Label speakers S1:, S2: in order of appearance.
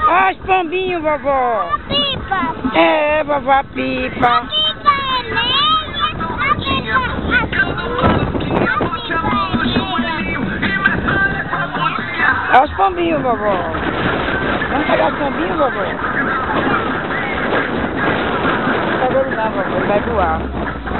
S1: Olha os pombinhos, vovó.
S2: Pipa.
S1: É, vovó, pipa.
S2: A pipa é negra.
S1: Olha os pombinhos, vovó. Vamos pegar os pombinhos, vovó? Não tá vendo não, vovó. Ele vai voar.